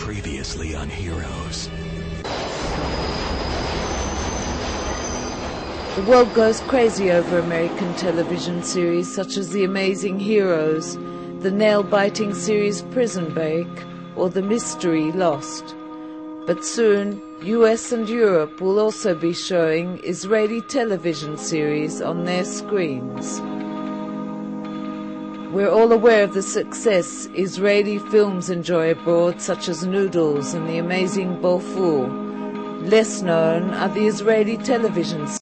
Previously on Heroes. The world goes crazy over American television series such as The Amazing Heroes, the nail-biting series Prison Break, or the mystery Lost. But soon, US and Europe will also be showing Israeli television series on their screens. We're all aware of the success Israeli films enjoy abroad, such as Noodles and The Amazing Beaufour. Less known are the Israeli television